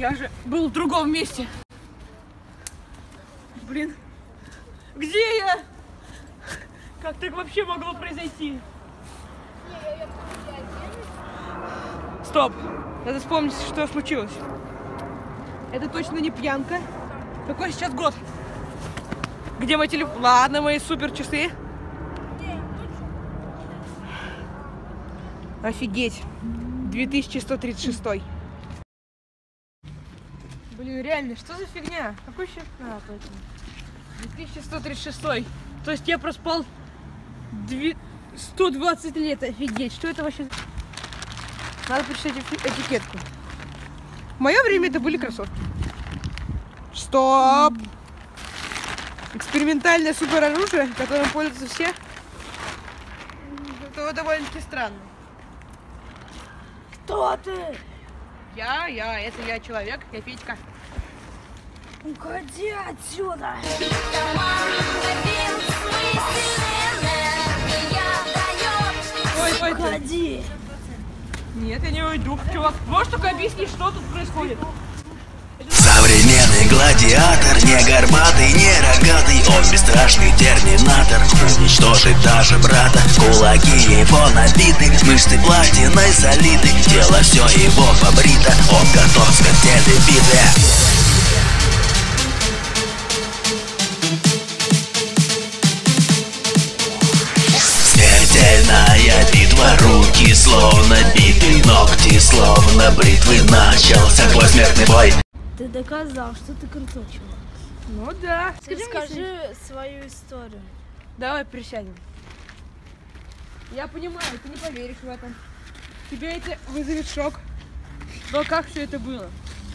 Я же был в другом месте. Блин. Где я? Как так вообще могло произойти? Стоп. Надо вспомнить, что случилось. Это точно не пьянка. Какой сейчас год? Где мой телефон? Ладно, мои супер часы. Офигеть. 2136. Блин, реально, что за фигня? Какой счет? А, точно. 2136. То есть я проспал 120 лет. Офигеть. Что это вообще? Надо прочитать этикетку. В мое время это были кроссовки. Стоп! Экспериментальное супероружие, которым пользуются все. Это довольно-таки странно. Кто ты? Это я человек, я Петька. Уходи отсюда! Ой, Уходи! Нет, я не уйду. Чувак, можешь только объяснить, что тут происходит? Современный гладиатор, не горбатый, не рогатый, он бесстрашный терминатор, уничтожит даже брата. Кулаки его набиты, мышцы платиной залиты, тело все его побрито, он готов к смертельной битве. Смертельная битва, руки словно биты, ногти словно бритвы, начался твой смертный бой. Ты доказал, что ты крутой чувак. Ну да. Скажи свою историю. Давай присядем. Я понимаю, ты не поверишь в это. Тебе это вызовет шок. Но как все это было?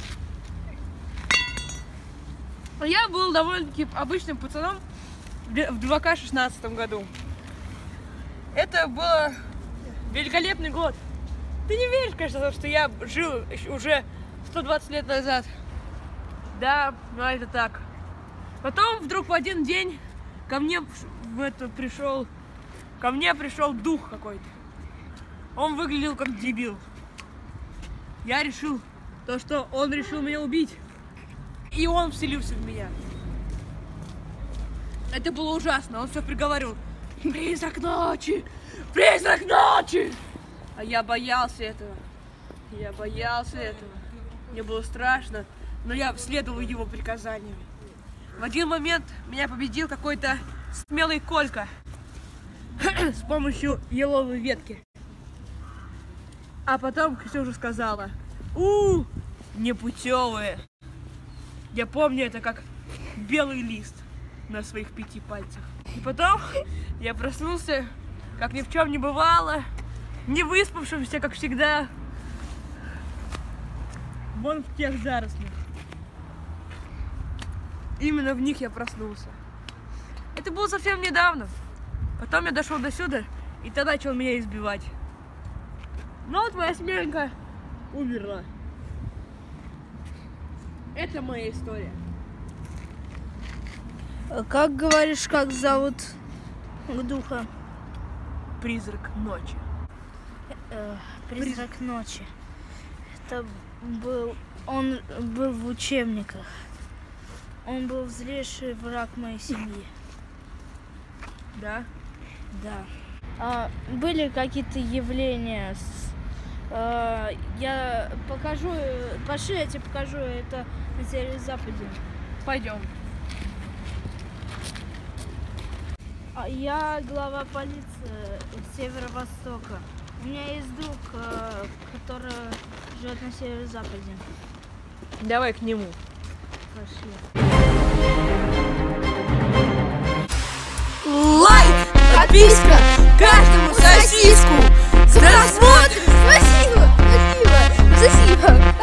Я был довольно-таки обычным пацаном в 2К16 году. Это был великолепный год. Ты не веришь, конечно, что я жил уже 120 лет назад. Да, но это так. Потом вдруг в один день ко мне пришел дух какой-то. Он выглядел как дебил. Я решил, что он решил меня убить. И он вселился в меня. Это было ужасно. Он все приговаривал: призрак ночи! Призрак ночи! А я боялся этого. Мне было страшно, но я следовал его приказаниям. В один момент меня победил какой-то смелый Колька с помощью еловой ветки. А потом Ксюша сказала: непутевые. Я помню это как белый лист на своих 5 пальцах. И потом я проснулся, как ни в чем не бывало, не выспавшимся, как всегда. Вон в тех зарослях. Именно в них я проснулся. Это было совсем недавно. Потом я дошел до сюда, и тогда начал меня избивать. Но твоя смелька умерла. Это моя история. Как говоришь, как зовут духа? Призрак ночи. Призрак ночи. Это был... Он был в учебниках. Он был злейший враг моей семьи. Да? Да. Были какие-то явления? Я покажу... Пошли, я тебе покажу это на северо-западе. Пойдем. Я глава полиции Северо-Востока. У меня есть друг, который живет на северо-западе. Давай к нему. Пошли. Лайк, подписка, каждому сосиску. Смотрим. Спасибо.